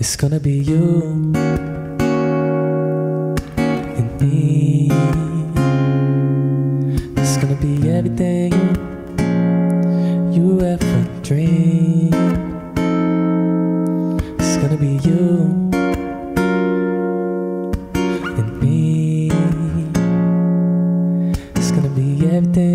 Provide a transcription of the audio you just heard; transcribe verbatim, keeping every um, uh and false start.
It's gonna be you and me. It's gonna be everything you ever dreamed. It's gonna be you and me. It's gonna be everything